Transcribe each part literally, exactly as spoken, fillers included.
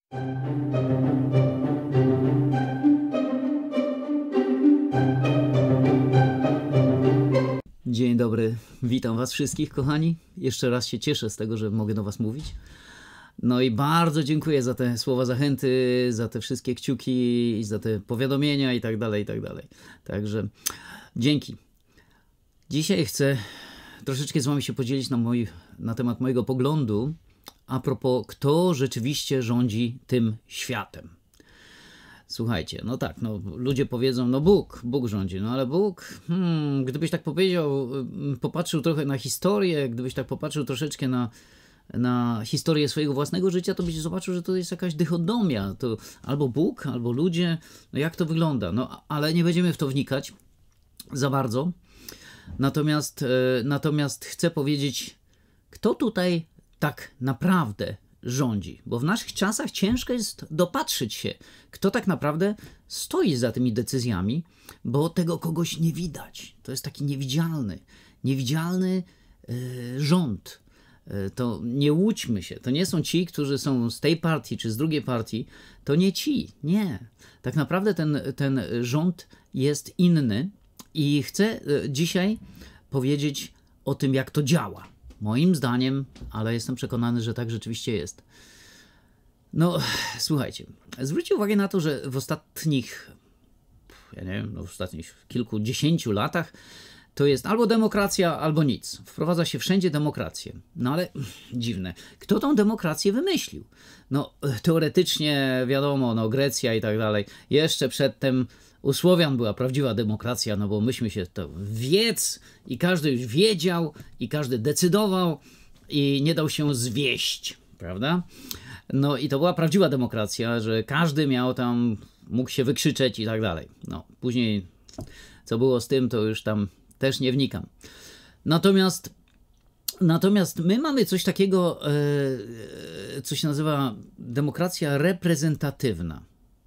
Dzień dobry, witam was wszystkich, kochani. Jeszcze raz się cieszę z tego, że mogę do was mówić. No i bardzo dziękuję za te słowa zachęty, za te wszystkie kciuki, za te powiadomienia i tak dalej, i tak dalej. Także dzięki. Dzisiaj chcę troszeczkę z wami się podzielić na, moi, na temat mojego poglądu a propos, kto rzeczywiście rządzi tym światem. Słuchajcie, no tak, no ludzie powiedzą, no Bóg, Bóg rządzi, no ale Bóg, hmm, gdybyś tak powiedział, popatrzył trochę na historię, gdybyś tak popatrzył troszeczkę na, na historię swojego własnego życia, to byś zobaczył, że to jest jakaś dychotomia, to albo Bóg, albo ludzie, no jak to wygląda, no ale nie będziemy w to wnikać za bardzo, natomiast, natomiast chcę powiedzieć, kto tutaj tak naprawdę rządzi, bo w naszych czasach ciężko jest dopatrzyć się, kto tak naprawdę stoi za tymi decyzjami, bo tego kogoś nie widać. To jest taki niewidzialny, niewidzialny yy, rząd. Yy, to nie łudźmy się, to nie są ci, którzy są z tej partii czy z drugiej partii, to nie ci, nie. Tak naprawdę ten, ten rząd jest inny i chcę yy, dzisiaj powiedzieć o tym, jak to działa. Moim zdaniem, ale jestem przekonany, że tak rzeczywiście jest. No, słuchajcie, zwróćcie uwagę na to, że w ostatnich, ja nie wiem, no w ostatnich kilkudziesięciu latach to jest albo demokracja, albo nic. Wprowadza się wszędzie demokrację. No ale dziwne, kto tą demokrację wymyślił? No, teoretycznie wiadomo, no Grecja i tak dalej. Jeszcze przedtem u Słowian była prawdziwa demokracja, no bo myśmy się to wiedz i każdy już wiedział i każdy decydował i nie dał się zwieść, prawda? No i to była prawdziwa demokracja, że każdy miał tam, mógł się wykrzyczeć i tak dalej. No, później co było z tym, to już tam też nie wnikam. Natomiast, natomiast my mamy coś takiego, e, co się nazywa demokracja reprezentatywna.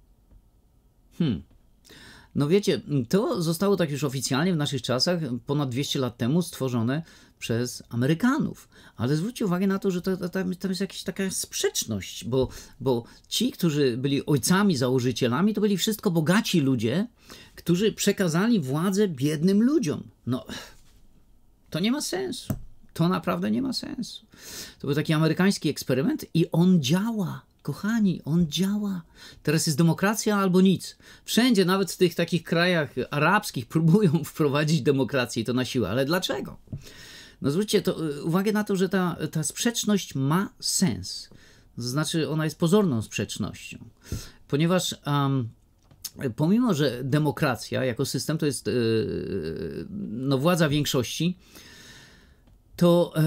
Hmm. No wiecie, to zostało tak już oficjalnie w naszych czasach ponad dwieście lat temu stworzone przez Amerykanów. Ale zwróćcie uwagę na to, że to, to, tam jest jakaś taka sprzeczność, bo, bo ci, którzy byli ojcami, założycielami, to byli wszystko bogaci ludzie, którzy przekazali władzę biednym ludziom. No, to nie ma sensu. To naprawdę nie ma sensu. To był taki amerykański eksperyment i on działa. Kochani, on działa. Teraz jest demokracja albo nic. Wszędzie, nawet w tych takich krajach arabskich próbują wprowadzić demokrację i to na siłę. Ale dlaczego? No zwróćcie to, uwagę na to, że ta, ta sprzeczność ma sens. To znaczy ona jest pozorną sprzecznością. Ponieważ um, pomimo, że demokracja jako system to jest yy, no, władza większości, to, yy,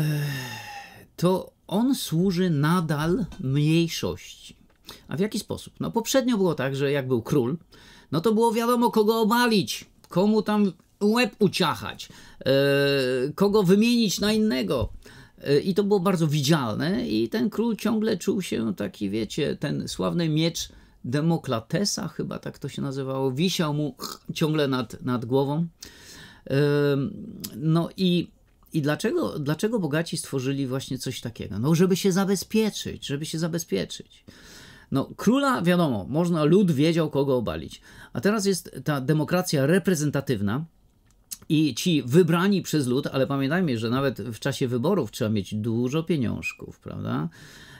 to on służy nadal mniejszości. A w jaki sposób? No poprzednio było tak, że jak był król, no to było wiadomo, kogo obalić, komu tam łeb uciachać, yy, kogo wymienić na innego. Yy, I to było bardzo widzialne i ten król ciągle czuł się taki, wiecie, ten sławny miecz Demoklatesa, chyba tak to się nazywało, wisiał mu ciągle nad, nad głową. Yy, no i I dlaczego, dlaczego bogaci stworzyli właśnie coś takiego? No, żeby się zabezpieczyć, żeby się zabezpieczyć. No, króla, wiadomo, można, lud wiedział, kogo obalić. A teraz jest ta demokracja reprezentatywna i ci wybrani przez lud, ale pamiętajmy, że nawet w czasie wyborów trzeba mieć dużo pieniążków, prawda?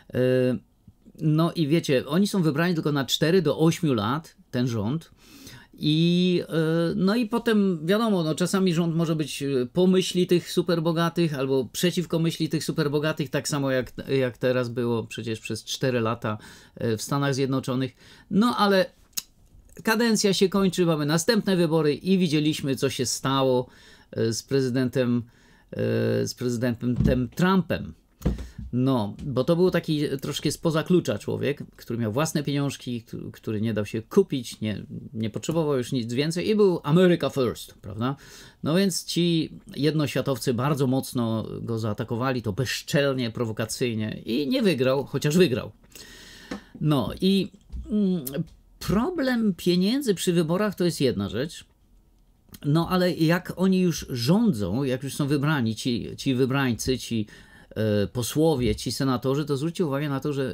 No i wiecie, oni są wybrani tylko na cztery do ośmiu lat, ten rząd. I, no i potem wiadomo, no czasami rząd może być po myśli tych superbogatych albo przeciwko myśli tych superbogatych, tak samo jak, jak teraz było przecież przez cztery lata w Stanach Zjednoczonych. No ale kadencja się kończy, mamy następne wybory i widzieliśmy, co się stało z prezydentem, z prezydentem Trumpem. No, bo to był taki troszkę spoza klucza człowiek, który miał własne pieniążki, który nie dał się kupić, nie, nie potrzebował już nic więcej i był America First, prawda? No więc ci jednoświatowcy bardzo mocno go zaatakowali, to bezczelnie, prowokacyjnie i nie wygrał, chociaż wygrał. No i mm, problem pieniędzy przy wyborach to jest jedna rzecz, no ale jak oni już rządzą, jak już są wybrani, ci, ci wybrańcy, ci posłowie, ci senatorzy, to zwróćcie uwagę na to, że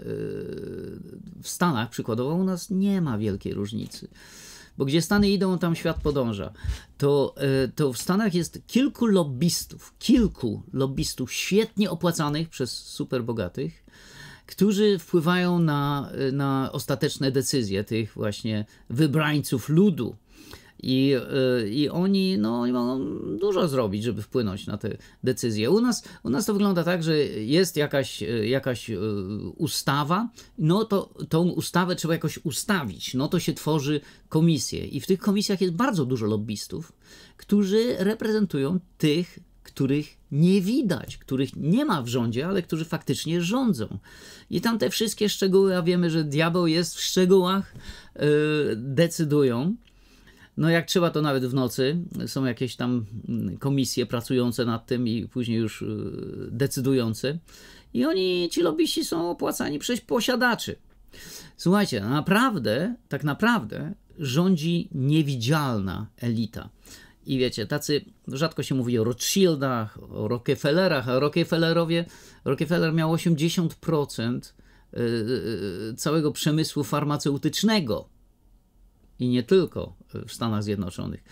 w Stanach przykładowo u nas nie ma wielkiej różnicy. Bo gdzie Stany idą, tam świat podąża. To, to w Stanach jest kilku lobbystów, kilku lobbystów świetnie opłacanych przez superbogatych, którzy wpływają na, na ostateczne decyzje tych właśnie wybrańców ludu. I, I oni, no, oni mogą dużo zrobić, żeby wpłynąć na te decyzje. U nas, u nas to wygląda tak, że jest jakaś, jakaś ustawa, no to tą ustawę trzeba jakoś ustawić. No to się tworzy komisje. I w tych komisjach jest bardzo dużo lobbystów, którzy reprezentują tych, których nie widać, których nie ma w rządzie, ale którzy faktycznie rządzą. I tam te wszystkie szczegóły, a wiemy, że diabeł jest w szczegółach, yy, decydują. No jak trzeba, to nawet w nocy są jakieś tam komisje pracujące nad tym i później już decydujące. I oni, ci lobbyści, są opłacani przez posiadaczy. Słuchajcie, naprawdę, tak naprawdę rządzi niewidzialna elita. I wiecie, tacy, rzadko się mówi o Rothschildach, o Rockefellerach, a Rockefellerowie, Rockefeller miał osiemdziesiąt procent całego przemysłu farmaceutycznego. I nie tylko w Stanach Zjednoczonych.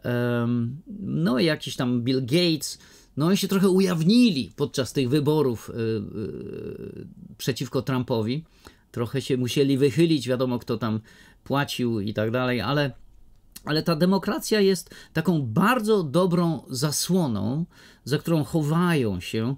No i jakiś tam Bill Gates, no oni się trochę ujawnili podczas tych wyborów przeciwko Trumpowi. Trochę się musieli wychylić, wiadomo kto tam płacił i tak dalej, ale, ale ta demokracja jest taką bardzo dobrą zasłoną, za którą chowają się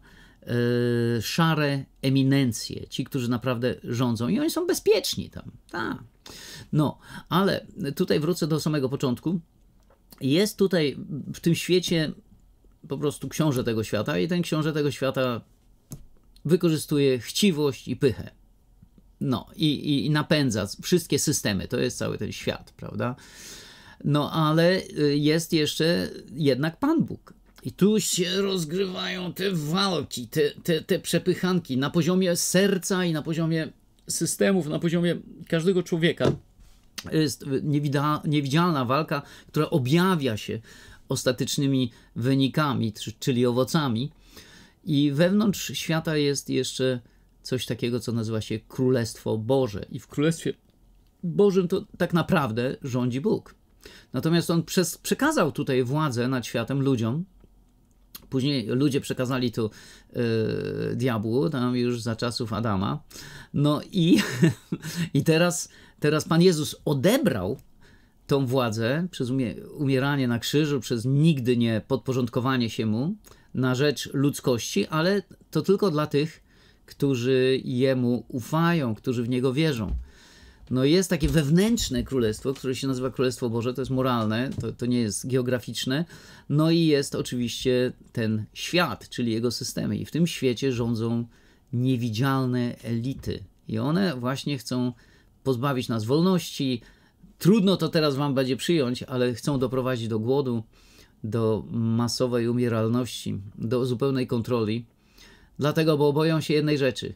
szare eminencje, ci, którzy naprawdę rządzą i oni są bezpieczni tam. Tak. No, ale tutaj wrócę do samego początku. Jest tutaj w tym świecie po prostu książę tego świata i ten książę tego świata wykorzystuje chciwość i pychę. No i, i, i napędza wszystkie systemy. To jest cały ten świat, prawda? No, ale jest jeszcze jednak Pan Bóg. I tu się rozgrywają te walki, te, te, te przepychanki na poziomie serca i na poziomie systemów, na poziomie każdego człowieka. Jest niewidzialna walka, która objawia się ostatecznymi wynikami, czyli owocami. I wewnątrz świata jest jeszcze coś takiego, co nazywa się Królestwo Boże. I w Królestwie Bożym to tak naprawdę rządzi Bóg. Natomiast on przez, przekazał tutaj władzę nad światem ludziom. Później ludzie przekazali to yy, diabłu, tam już za czasów Adama. No i, i teraz, teraz Pan Jezus odebrał tą władzę przez umie, umieranie na krzyżu, przez nigdy nie podporządkowanie się mu na rzecz ludzkości, ale to tylko dla tych, którzy Jemu ufają, którzy w Niego wierzą. No jest takie wewnętrzne królestwo, które się nazywa Królestwo Boże, to jest moralne, to, to nie jest geograficzne. No i jest oczywiście ten świat, czyli jego systemy. I w tym świecie rządzą niewidzialne elity. I one właśnie chcą pozbawić nas wolności. Trudno to teraz wam będzie przyjąć, ale chcą doprowadzić do głodu, do masowej umieralności, do zupełnej kontroli. Dlatego, bo boją się jednej rzeczy.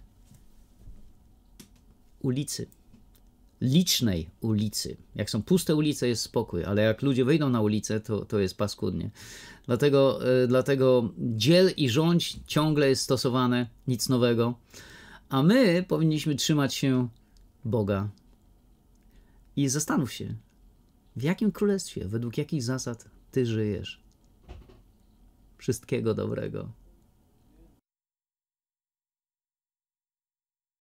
Ulicy. Licznej ulicy. Jak są puste ulice, jest spokój, ale jak ludzie wyjdą na ulicę, to, to jest paskudnie. Dlatego, yy, dlatego dziel i rządź ciągle jest stosowane, nic nowego. A my powinniśmy trzymać się Boga. I zastanów się, w jakim królestwie, według jakich zasad ty żyjesz. Wszystkiego dobrego.